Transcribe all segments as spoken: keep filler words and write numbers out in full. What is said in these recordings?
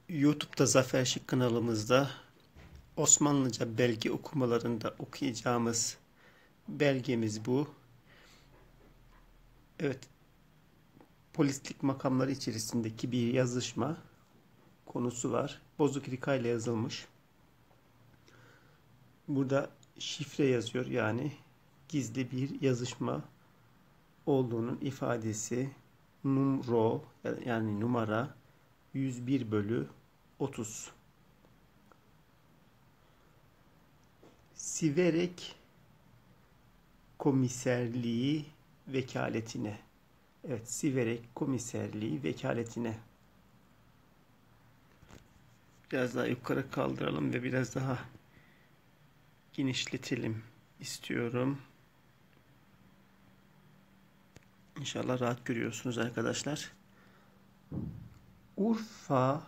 YouTube'da Zafer Şık kanalımızda Osmanlıca belge okumalarında okuyacağımız belgemiz bu. Evet, polislik makamları içerisindeki bir yazışma konusu var. Bozuk Rika ile yazılmış. Burada şifre yazıyor, yani gizli bir yazışma olduğunun ifadesi. Numro, yani numara yüz bir bölü otuz. Siverek Komiserliği vekaletine. Evet, Siverek Komiserliği vekaletine. Biraz daha yukarı kaldıralım ve biraz daha genişletelim istiyorum. İnşallah rahat görüyorsunuz arkadaşlar. Urfa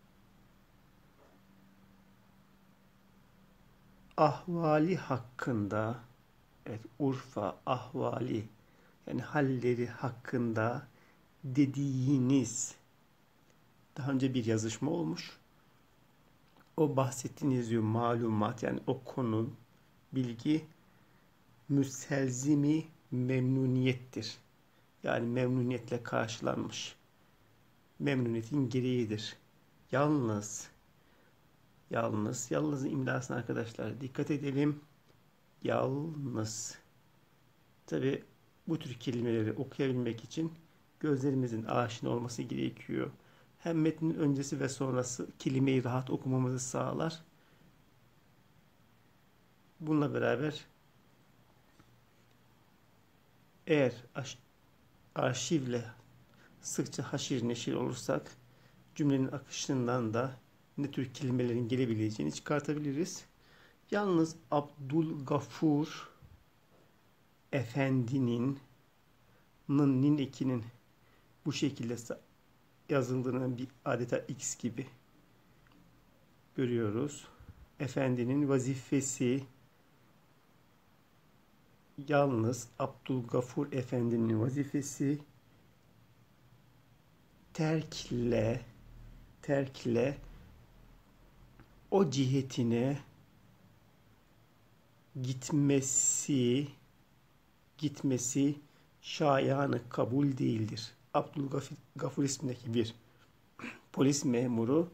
ahvali hakkında, evet, Urfa ahvali, yani halleri hakkında dediğiniz, daha önce bir yazışma olmuş. O bahsettiğiniz diyor malumat, yani o konu, bilgi müselzimi memnuniyettir. Yani memnuniyetle karşılanmış. Memnuniyetin gereğidir. Yalnız Yalnız, yalnızın imlasına arkadaşlar dikkat edelim. Yalnız. Tabi bu tür kelimeleri okuyabilmek için gözlerimizin aşina olması gerekiyor. Hem metnin öncesi ve sonrası kelimeyi rahat okumamızı sağlar. Bununla beraber eğer arşivle sıkça haşir neşir olursak cümlenin akışından da ne tür kelimelerin gelebileceğini çıkartabiliriz. Yalnız Abdülgafur Efendi'nin nin ekinin bu şekilde yazıldığını bir adeta X gibi görüyoruz. Efendinin vazifesi, yalnız Abdülgafur Efendi'nin vazifesi terkle terkle o cihetine gitmesi gitmesi şayanı kabul değildir. Abdülgafur ismindeki bir polis memuru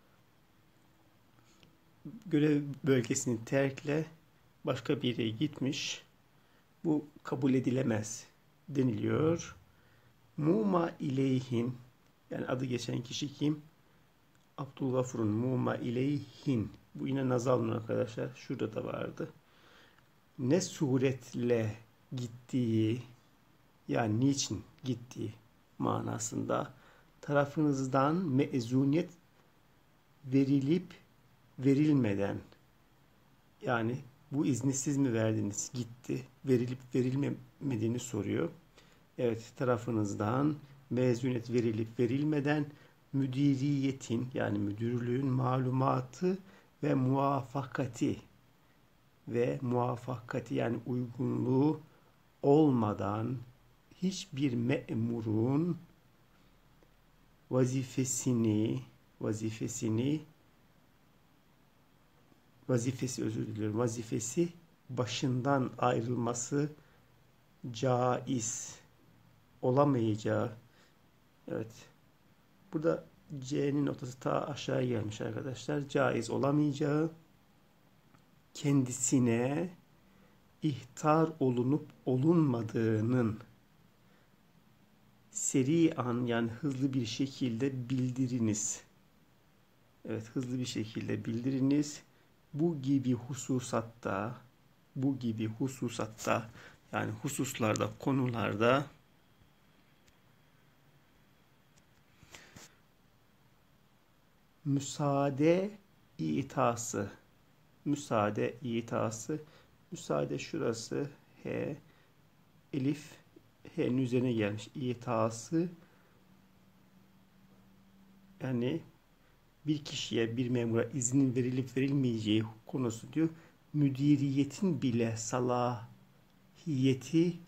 görev bölgesini terkle başka bir yere gitmiş. Bu kabul edilemez deniliyor. Muma ileyhin, yani adı geçen kişi kim? Abdülgafur'un muma ileyhin. Bu yine nazalın arkadaşlar. Şurada da vardı. Ne suretle gittiği, yani niçin gittiği manasında tarafınızdan mezuniyet verilip verilmeden, yani bu izni siz mi verdiniz, gitti, verilip verilmediğini soruyor. Evet, tarafınızdan mezuniyet verilip verilmeden müdiriyetin, yani müdürlüğün malumatı ve muvaffakati ve muvaffakati, yani uygunluğu olmadan hiçbir memurun vazifesini vazifesini vazifesi özür diliyorum vazifesi başından ayrılması caiz olamayacağı. Evet. Burada C'nin notası ta aşağı gelmiş arkadaşlar. Caiz olamayacağı, kendisine ihtar olunup olunmadığının seri'an, yani hızlı bir şekilde bildiriniz. Evet, hızlı bir şekilde bildiriniz. Bu gibi hususatta bu gibi hususatta yani hususlarda, konularda müsaade itası müsaade itası müsaade şurası H, elif H'nin üzerine gelmiş, itası, yani bir kişiye, bir memura iznin verilip verilmeyeceği konusu diyor. Müdiriyetin bile salahiyeti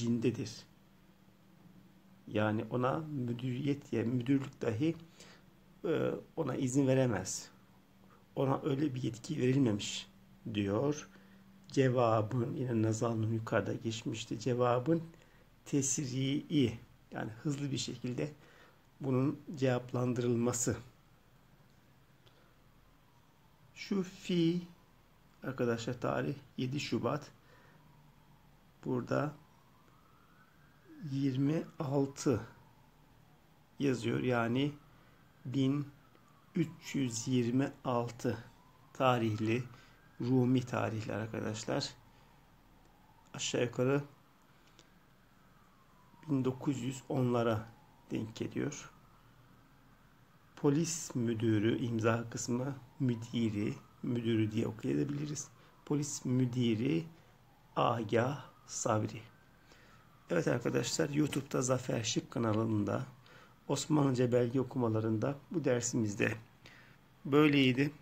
haricindedir. Yani ona müdüriyet ya müdürlük dahi e, ona izin veremez. Ona öyle bir yetki verilmemiş diyor. Cevabın, yine nazalının yukarıda geçmişti. Cevabın tesri'i, yani hızlı bir şekilde bunun cevaplandırılması. Şu fi arkadaşlar, tarih yedi Şubat. Burada yirmi altı yazıyor. Yani bin üç yüz yirmi altı tarihli, Rumi tarihli arkadaşlar. Aşağı yukarı bin dokuz yüz onlara denk geliyor. Polis müdürü, imza kısmı müdiri, müdürü diye okuyabiliriz. Polis müdiri Agah Sabri. Evet arkadaşlar, YouTube'da Zafer Şık kanalında Osmanlıca belge okumalarında bu dersimizde böyleydi.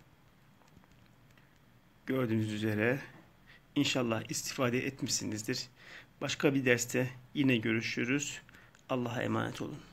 Gördüğünüz üzere inşallah istifade etmişsinizdir. Başka bir derste yine görüşürüz. Allah'a emanet olun.